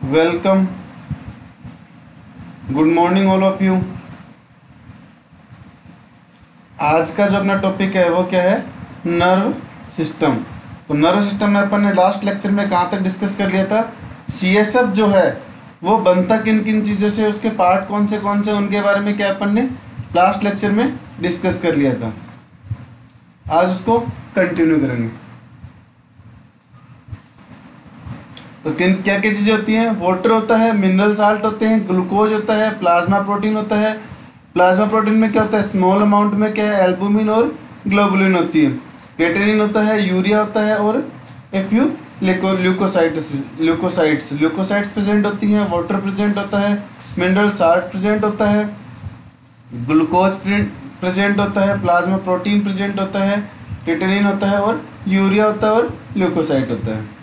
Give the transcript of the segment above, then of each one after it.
Welcome, good morning all of you. आज का जो अपना टॉपिक है वो क्या है? Nerve system. तो नर्व सिस्टम में अपन ने लास्ट लेक्चर में कहाँ तक डिस्कस कर लिया था? सीएसएफ जो है वो बनता किन किन चीज़ों से, उसके पार्ट कौन से उनके बारे में क्या अपन ने लास्ट लेक्चर में डिस्कस कर लिया था। आज उसको कंटिन्यू करेंगे। तो किन क्या क्या चीज़ें होती हैं? वाटर होता है, मिनरल साल्ट होते हैं, ग्लूकोज होता है, प्लाज्मा प्रोटीन होता है। प्लाज्मा प्रोटीन में क्या होता है? स्मॉल अमाउंट में क्या है? एल्बुमिन और ग्लोबुलिन होती है। केटेनिन होता है, यूरिया होता है और एक फ्यू ल्यूकोसाइट्स ल्यूकोसाइट्स प्रेजेंट होती हैं। वाटर प्रेजेंट होता है, मिनरल साल्ट प्रेजेंट होता है, ग्लूकोज प्रेजेंट होता है, प्लाज्मा प्रोटीन प्रेजेंट होता है, केटेनिन होता है और यूरिया होता है और ल्यूकोसाइट होता है।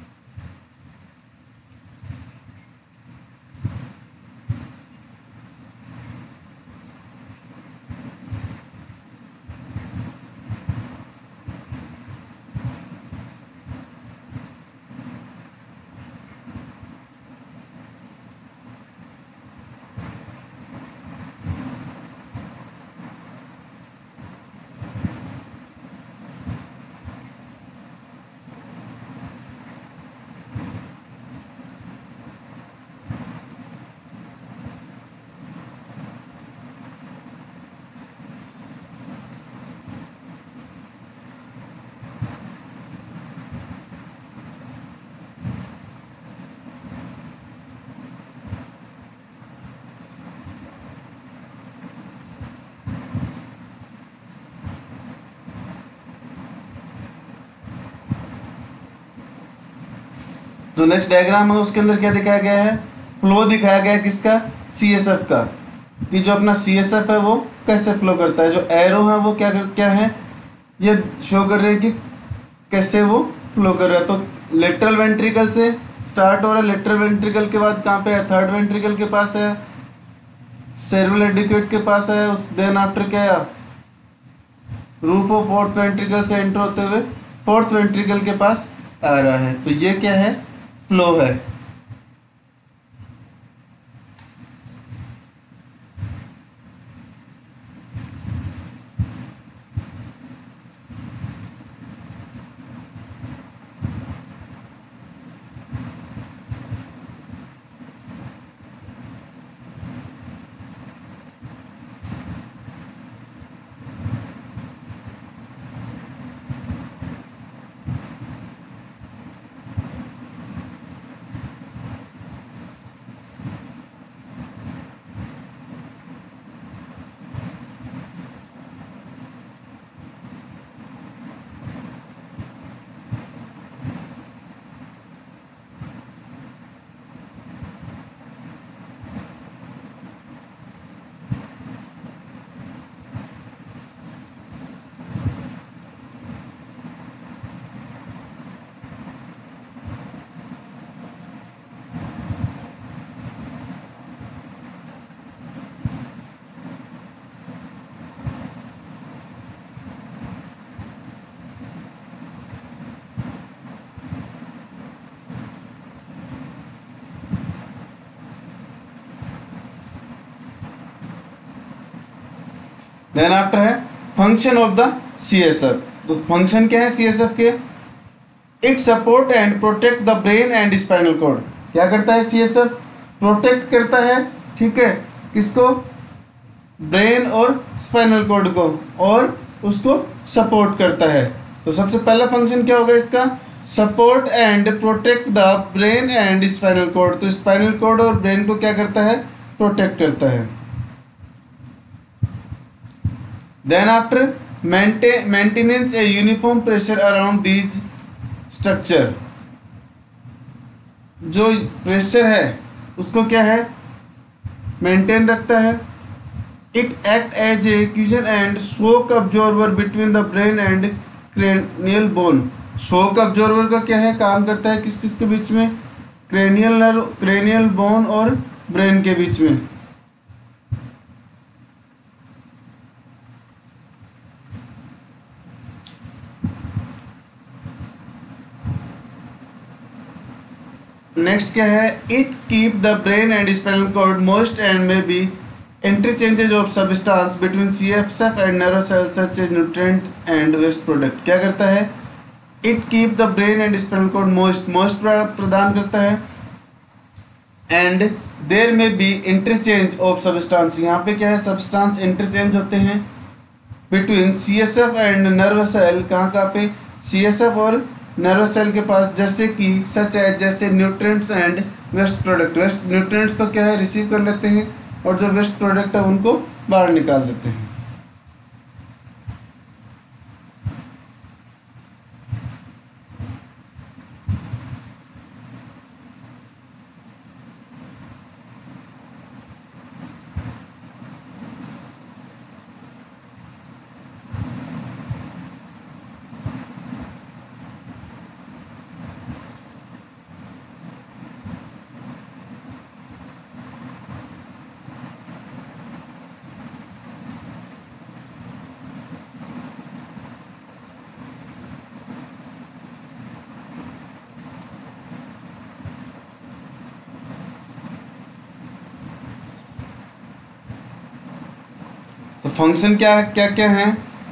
जो नेक्स्ट डायग्राम है उसके अंदर क्या दिखाया गया है? फ्लो दिखाया गया है किसका? सीएसएफ का। कि जो अपना सीएसएफ है वो कैसे फ्लो करता है। जो एरो है वो क्या है? ये शो कर रहे हैं कि कैसे वो फ्लो कर रहा है। तो लेटरल वेंट्रिकल से स्टार्ट हो रहा है। लेटरल वेंट्रिकल के बाद कहाँ पे है? थर्ड वेंट्रिकल के पास है, सेरेब्रल एडिक्वेट के पास है। उस देन आफ्टर क्या है? रूफ ऑफ फोर्थ वेंट्रिकल से एंटर होते हुए फोर्थ वेंट्रिकल के पास आ रहा है। तो ये क्या है? फ्लो है। देन आफ्टर है फंक्शन ऑफ द सीएसएफ। तो फंक्शन क्या है सीएसएफ के? It support and protect the brain and spinal cord. क्या करता है सीएसएफ? प्रोटेक्ट करता है, ठीक है, किसको? ब्रेन और स्पाइनल कॉर्ड को, और उसको सपोर्ट करता है। तो सबसे पहला फंक्शन क्या होगा इसका? Support and protect the brain and spinal cord. तो स्पाइनल कॉर्ड और ब्रेन को क्या करता है? प्रोटेक्ट करता है। Then after maintenance a uniform pressure around these structure। जो प्रेशर है उसको क्या है? मेंटेन रखता है। It act as a cushion and shock absorber between the brain and cranial bone. Shock absorber का क्या है? काम करता है किस किस के बीच में? क्रेनियल नर्व, क्रेनियल बोन और ब्रेन के बीच में। नेक्स्ट क्या है, it keep the brain and spinal cord moist and may be interchanges of substance between CSF and nerve cell such as nutrient and waste product. क्या करता है, it keep the brain and spinal cord moist प्रदान करता है, and there में B interchange of substance. यहाँ पे क्या है, सब्सटेंस इंटरचेंज होते हैं between CSF and nerve cell. कहाँ पे, सीएसएफ और नर्व सेल के पास, जैसे कि सच है जैसे nutrients and waste product. Waste nutrients तो क्या है, रिसीव कर लेते हैं, और जो वेस्ट प्रोडक्ट है उनको बाहर निकाल देते हैं। तो फंक्शन क्या क्या क्या है,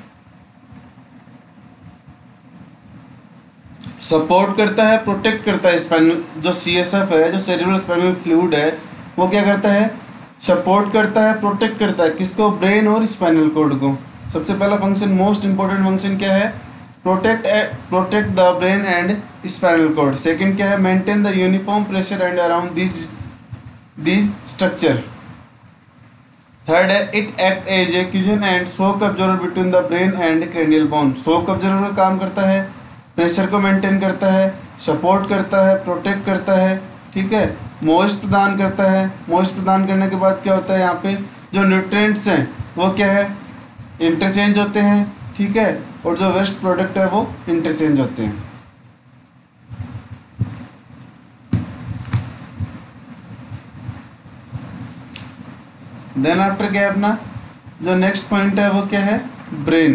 सपोर्ट करता है, प्रोटेक्ट करता है स्पाइनल, जो सीएसएफ है, जो सेरिब्रल स्पाइनल फ्लूइड है, वो क्या करता है, सपोर्ट करता है, प्रोटेक्ट करता है, किसको, ब्रेन और स्पाइनल कॉर्ड को। सबसे पहला फंक्शन, मोस्ट इंपॉर्टेंट फंक्शन क्या है, protect the brain and spinal cord. Second क्या है, maintain the uniform pressure and around these structure. Third है, it act as a cushion and shock absorber between the brain and cranial bone. Shock absorber का काम करता है, pressure को maintain करता है, सपोर्ट करता है, प्रोटेक्ट करता है, ठीक है, मॉइस्ट प्रदान करता है। मॉइस्ट प्रदान करने के बाद क्या होता है, यहाँ पे जो न्यूट्रिएंट्स हैं वो क्या है, इंटरचेंज होते हैं, ठीक है, और जो वेस्ट प्रोडक्ट है वो इंटरचेंज होते हैं। देन आफ्टर क्या है अपना जो नेक्स्ट पॉइंट है वो क्या है, ब्रेन।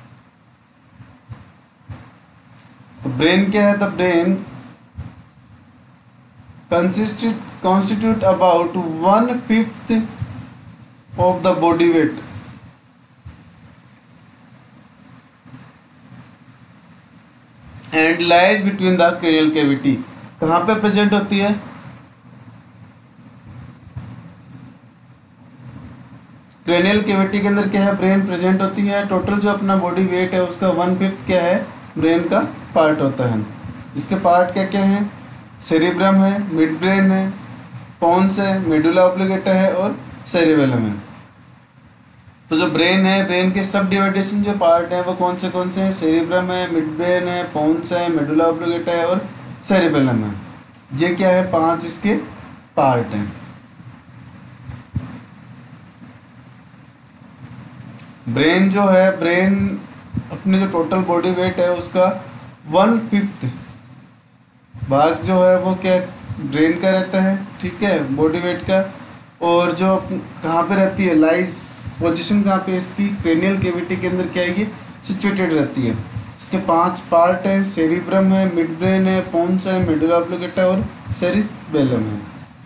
तो ब्रेन क्या है, the brain constitute about 1/5 of the body weight and lies between the cranial cavity। कहाँ पे प्रेजेंट होती है, क्रेनियल कैविटी के अंदर क्या है, ब्रेन प्रेजेंट होती है। टोटल जो अपना बॉडी वेट है उसका 1/5 क्या है, ब्रेन का पार्ट होता है। इसके पार्ट क्या क्या हैं, सेरिब्रम है, मिड ब्रेन है, पोन्स है, मेडुला ऑब्लिगेटा है और सेरिबेलम है। तो जो ब्रेन है, ब्रेन के सब डिवाइडेशन जो पार्ट हैं वो कौन से हैं, सेरिब्रम है, मिड ब्रेन है, पोन्स है, मेडुला ऑब्लिगेटा है और सेरिबेलम है। ये क्या है, 5 इसके पार्ट हैं। ब्रेन जो है, ब्रेन अपने जो टोटल बॉडी वेट है उसका 1/5 भाग जो है वो क्या ब्रेन का रहता है, ठीक है, बॉडी वेट का। और जो कहाँ पे रहती है, लाइज पोजीशन कहाँ पे इसकी, क्रेनियल कैविटी के अंदर क्या है, ये सिचुएटेड रहती है। इसके 5 पार्ट हैं, सेरिब्रम है, मिड ब्रेन है, पोन्स है, मेडुला ऑब्लिगेटा और सेरिबेलम है।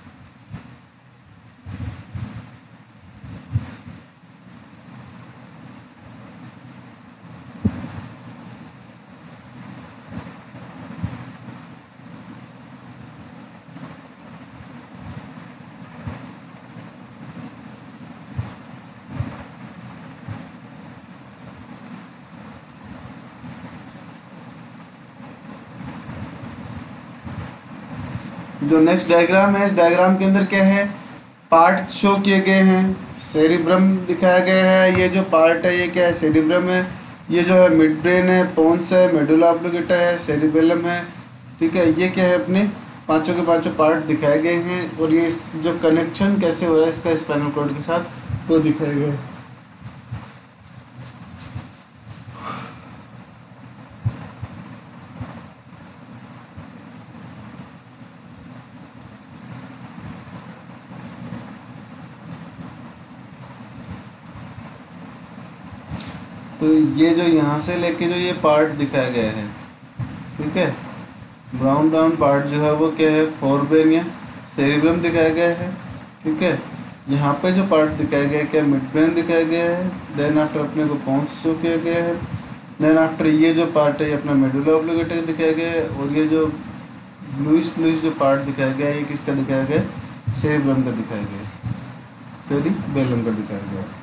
जो नेक्स्ट डायग्राम है, इस डायग्राम के अंदर क्या है, पार्ट शो किए गए हैं। सेरिब्रम दिखाया गया है, ये जो पार्ट है ये क्या है, सेरिब्रम है। ये जो है मिड ब्रेन है, पोन्स है, मेडुला ऑब्लिगेटा है, सेरिबेलम है, ठीक है। ये क्या है, अपने पांचों के पांचों पार्ट दिखाए गए हैं। और ये जो कनेक्शन कैसे हो रहा है इसका स्पाइनल कॉर्ड के साथ, वो दिखाया गया है। तो ये जो यहाँ से लेके जो ये पार्ट दिखाया गया है, ठीक है, ब्राउन ब्राउन पार्ट जो है वो क्या है, फोरब्रेन या सेरिब्रम दिखाया गया है। ठीक है, यहाँ पे जो पार्ट दिखाया गया है क्या, मिड ब्रेन दिखाया गया है। देन आफ्टर अपने को पोन्स शो किया गया है। देन आफ्टर ये जो पार्ट है ये अपना मेडुला ऑब्लिगेटा दिखाया गया है। और ये जो ब्लूइश ब्लूइश जो पार्ट दिखाया गया है ये किसका दिखाया गया है, सेरिब्रम का दिखाया गया है, सेरिबेलम का दिखाया गया है।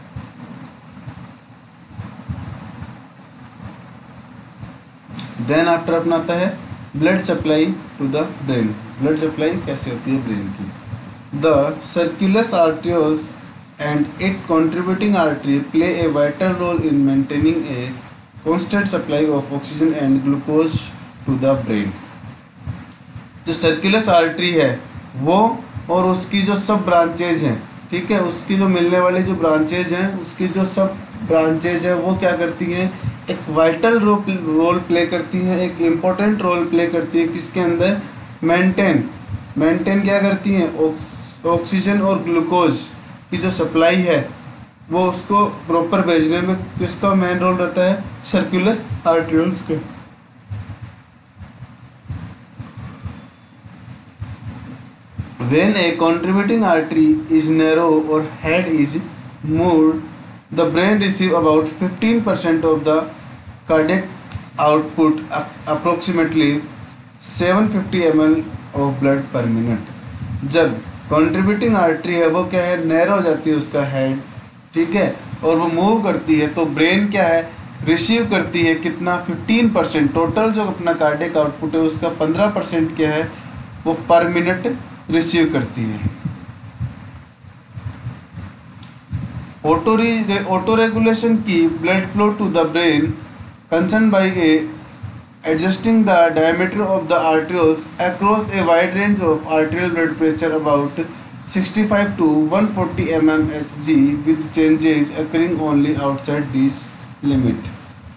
देन आफ्टर अपना आता है blood supply to the brain. Blood supply कैसे होती है ब्रेन की, the circulus arterioles and it contributing artery play a vital role in maintaining a constant supply of oxygen and glucose to the brain. जो circulus artery है वो और उसकी जो सब ब्रांचेज हैं, ठीक है, उसकी जो मिलने वाली जो ब्रांचेज हैं, उसकी जो सब ब्रांचेज हैं वो क्या करती हैं, एक वाइटल रोल प्ले करती हैं, एक इम्पोर्टेंट रोल प्ले करती है किसके अंदर, मेंटेन क्या करती हैं, ऑक्सीजन और ग्लूकोज की जो सप्लाई है वो उसको प्रॉपर भेजने में किसका मेन रोल रहता है, सर्कुलस आर्टरियोल्स का। When a contributing artery is narrow or head is moved, the brain receives about 15% of the cardiac output, approximately 750 ml of blood per minute. जब contributing artery है वो क्या है, नैरो हो जाती है उसका हेड, ठीक है, और वो मूव करती है तो ब्रेन क्या है, रिसीव करती है कितना, 15%। टोटल जो अपना कार्डियक आउटपुट है उसका 15% क्या है, वो पर मिनट रिसीव करती है। ऑटो रेगुलेशन की blood flow to the brain concern by adjusting the diameter of the arterioles across a wide range of arterial blood pressure about 65 to 140 mmHg with changes occurring only outside this limit।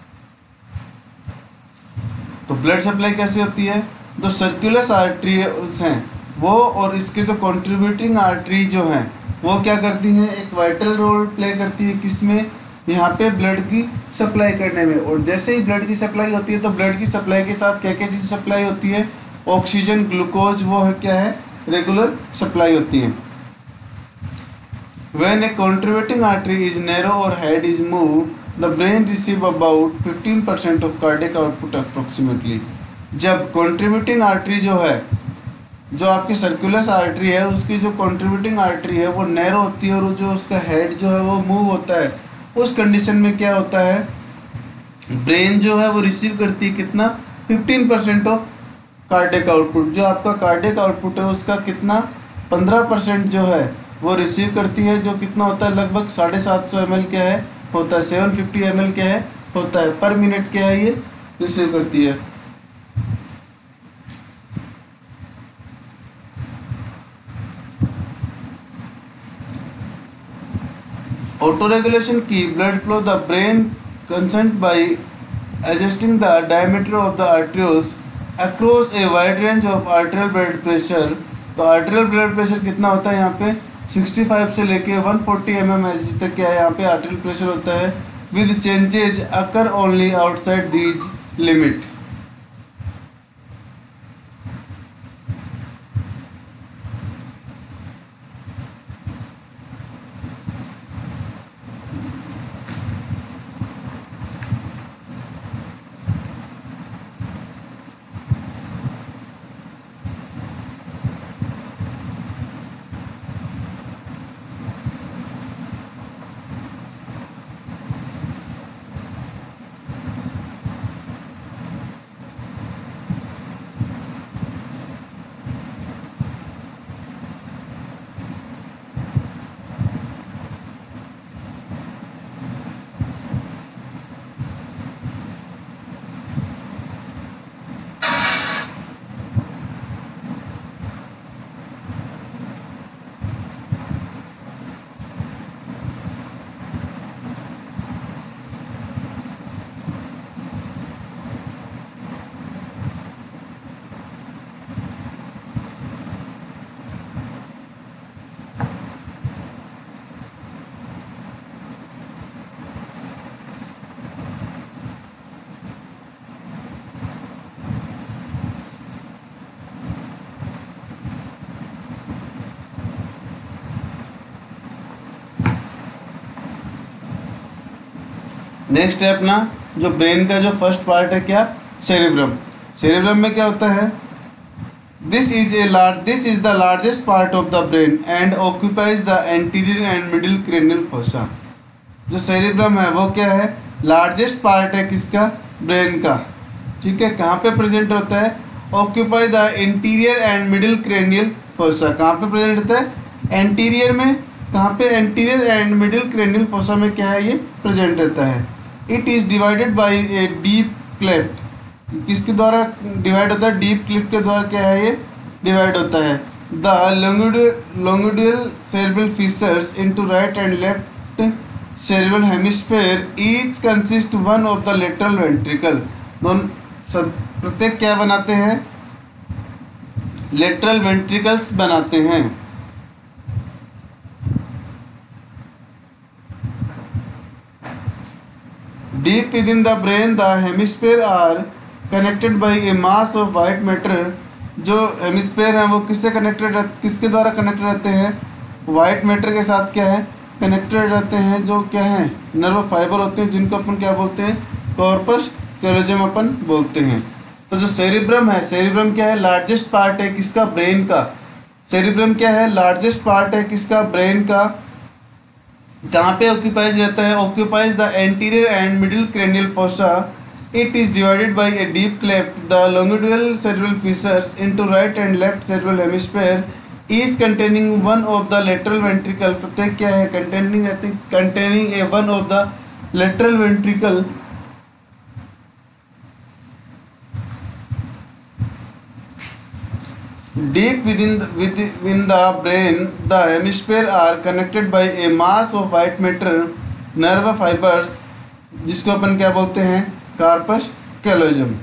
तो blood supply कैसे होती है, जो सर्कुलस आर्टरियल्स हैं वो और इसके जो कंट्रीब्यूटिंग आर्टरी जो हैं वो क्या करती हैं, एक वाइटल रोल प्ले करती है किसमें, यहाँ पे ब्लड की सप्लाई करने में। और जैसे ही ब्लड की सप्लाई होती है तो ब्लड की सप्लाई के साथ क्या क्या चीज़ सप्लाई होती है, ऑक्सीजन, ग्लूकोज, वो है क्या है, रेगुलर सप्लाई होती है। When a contributing artery is narrow or head is moved, the brain receive about 15% of cardiac output approximately। जब contributing artery जो है, जो आपकी सर्कुलस आर्टरी है उसकी जो कंट्रीब्यूटिंग आर्टरी है वो नैरो होती है और जो उसका हेड जो है वो मूव होता है, उस कंडीशन में क्या होता है, ब्रेन जो है वो रिसीव करती है कितना, 15% ऑफ कार्डियक आउटपुट। जो आपका कार्डियक आउटपुट है उसका कितना, 15% जो है वो रिसीव करती है, जो कितना होता है, लगभग 750 ml क्या है होता है, 750 ml क्या है होता है पर मिनट क्या है, ये रिसीव करती है। ऑटो रेगुलेशन की blood flow the brain concern by adjusting the diameter of the arterioles across a wide range of arterial blood pressure. तो आर्टेरियल ब्लड प्रेशर कितना होता है यहाँ पे, 65 से लेके 140 mmHg तक क्या है यहाँ पे आर्टेरियल प्रेशर होता है, with changes occur only outside these limit. Next है अपना जो ब्रेन का जो फर्स्ट पार्ट है क्या, सेरिब्रम। सेरिब्रम में क्या होता है, this is the largest part of the brain and occupies the anterior and middle cranial fossa. जो सेरिब्रम है वो क्या है, लार्जेस्ट पार्ट है किसका, ब्रेन का, ठीक है। कहाँ पे प्रेजेंट होता है, occupy the interior and middle cranial fossa. कहाँ पे प्रेजेंट होता है, एंटीरियर में। कहाँ पे, anterior and middle cranial fossa में क्या है, ये प्रेजेंट रहता है। It is divided by a deep cleft. किसके द्वारा डिवाइड होता है, डीप क्लिफ्ट के द्वारा क्या है ये डिवाइड होता है। The longitudinal cerebral fissure into right and left cerebral hemisphere each consist one of the lateral ventricle. दोनों सब प्रत्येक क्या बनाते हैं, लेटरल वेंट्रिकल्स बनाते हैं। Deep within the brain the hemisphere are connected by a mass of white matter. जो hemisphere हैं वो किसके द्वारा कनेक्टेड रहते हैं, वाइट मैटर के साथ क्या है, कनेक्टेड रहते हैं। जो क्या है, नर्व फाइबर होते हैं, जिनको अपन क्या बोलते हैं, कॉर्पस कैलोजम अपन बोलते हैं। तो जो सेरिब्रम है, सेरिब्रम क्या है, लार्जेस्ट पार्ट है किसका, ब्रेन का। सेरिब्रम क्या है, लार्जेस्ट पार्ट है किसका, ब्रेन का। कहाँ पे ऑक्यूपाइज रहता है, occupies the anterior and middle cranial fossa. It is divided by a deep cleft the longitudinal cerebral fissure into right and left cerebral hemisphere is containing one of the lateral ventricle. प्रत्येक क्या है, containing a one of the lateral ventricle. Deep within the brain, the hemisphere are connected by a mass of white matter nerve fibers, जिसको अपन क्या बोलते हैं, corpus callosum.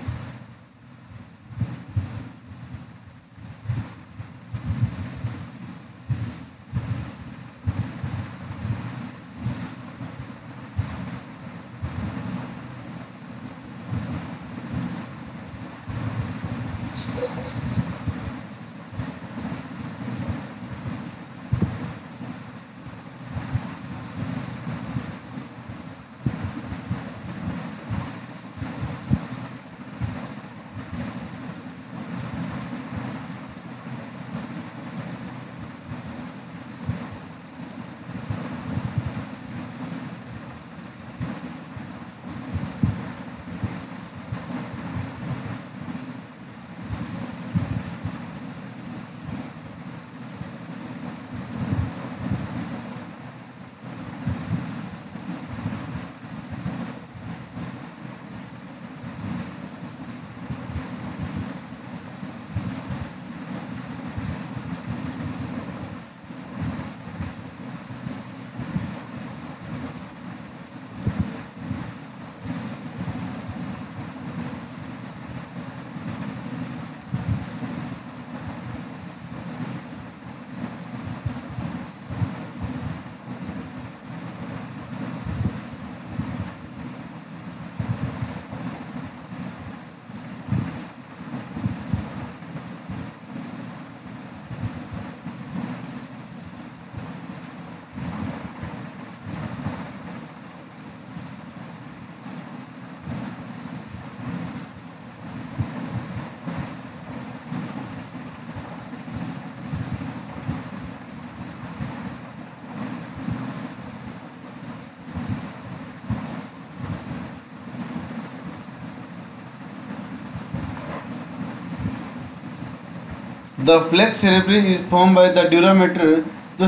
The falx cerebri is form by the dura mater.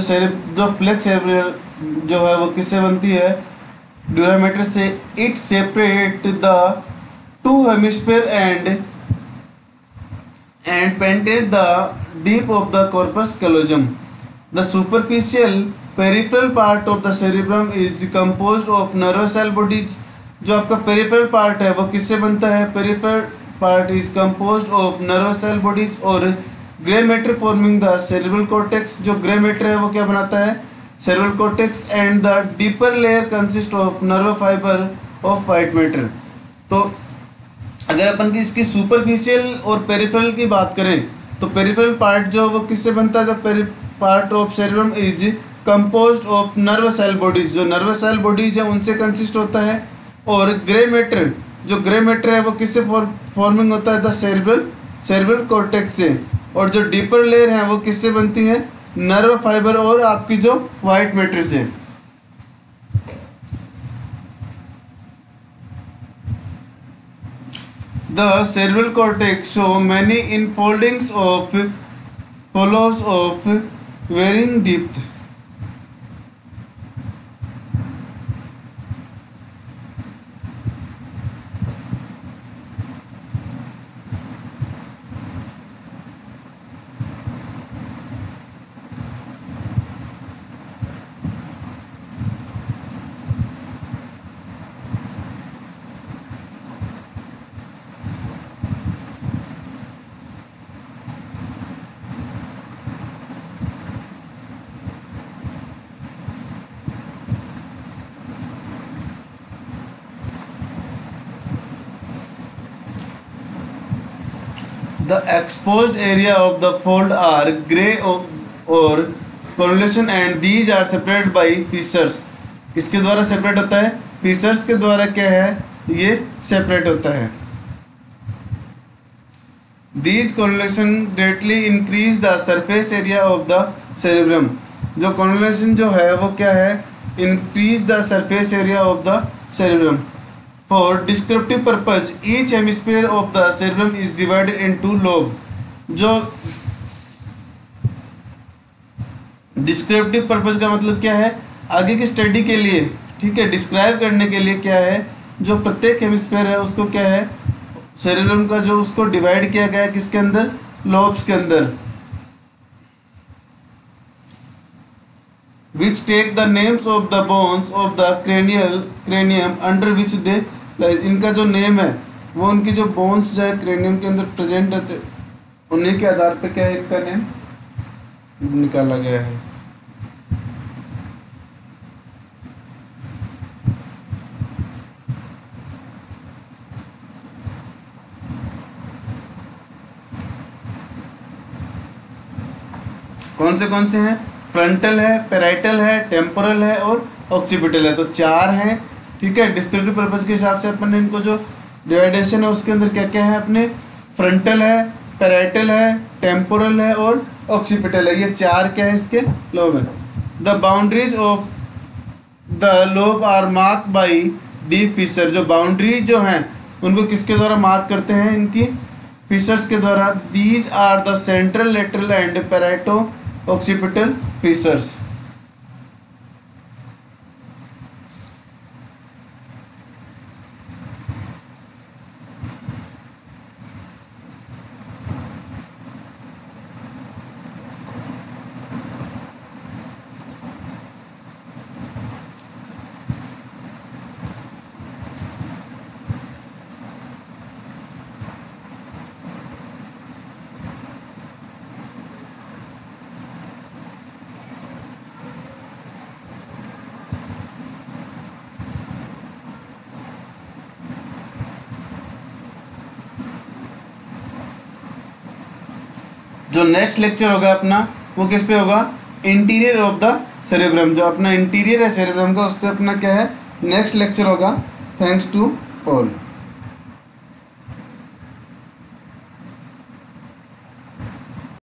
जो falx cerebral जो है वो किससे बनती है, ड्यूरामेटर से। It separate the two hemisphere and painted the deep of the corpus callosum. The superficial peripheral part of the cerebrum is composed of nervous cell bodies. जो आपका पेरिफेरल पार्ट है वो किससे बनता है, peripheral part is composed of nervous cell bodies और grey matter forming the cerebral cortex. जो grey matter है वो क्या बनाता है, cerebral cortex. And the deeper layer consist of nerve fibre of white matter. तो अगर अपन की इसकी सुपरफिशियल और पेरिफेरल की बात करें तो पेरिफेरल पार्ट जो वो किससे बनता है, the part of cerebrum is composed of nerve cell bodies. जो नर्व सेल बॉडीज है उनसे कंसिस्ट होता है। और ग्रे मैटर, जो ग्रे मैटर है वो किससे फॉर्मिंग होता है? द सेरेब्रल कॉर्टेक्स से। और जो डीपर लेयर है वो किससे बनती है? नर्व फाइबर और आपकी जो वाइट मैटर से। The cerebral cortex show many infoldings of follows of varying depth. The exposed area of the fold are gray or convolution and these are separated by fissures. किसके द्वारा separate होता है? Fissures के द्वारा क्या है? ये सेपरेट होता है। These convolution greatly increase the surface area of the cerebrum. जो convolution जो है वो क्या है? Increase the surface area of the cerebrum. For descriptive purpose, each hemisphere of the cerebrum is divided into lobe. जो descriptive purpose का मतलब क्या है? आगे की स्टडी के लिए, ठीक है, डिस्क्राइब करने के लिए क्या है, जो प्रत्येक हेमिस्फीयर है उसको क्या है, सेरेब्रम का जो उसको डिवाइड किया गया है किसके अंदर? लोब्स के अंदर। Which take the names of the bones of the cranium under which they, इनका जो नेम है वो उनकी जो बोन्स जो है क्रेनियम के अंदर प्रेजेंट रहते, उन्हीं के आधार पे क्या है इनका नेम निकाला गया है। कौन से हैं? फ्रंटल है, पैराइटल है, टेम्पोरल है और ऑक्सीपिटल है। तो 4 हैं, ठीक है। डिस्क्रिप्टिव पर्पस के हिसाब से अपन इनको जो डिवाइडेशन है उसके अंदर क्या क्या है अपने? फ्रंटल है, पैराइटल है, टेम्पोरल है और ऑक्सीपिटल है। ये 4 क्या है इसके? लोब है। The boundaries of the lobe are mark by deep fissure. जो बाउंड्री जो हैं उनको किसके द्वारा मार्क करते हैं? इनकी फिशर्स के द्वारा। These are the central, lateral and parieto occipital fissures. जो नेक्स्ट लेक्चर होगा अपना वो किस पे होगा? Interior of the cerebrum. जो अपना इंटीरियर है सेरेब्रम का उस पर अपना क्या है नेक्स्ट लेक्चर होगा। Thanks to all.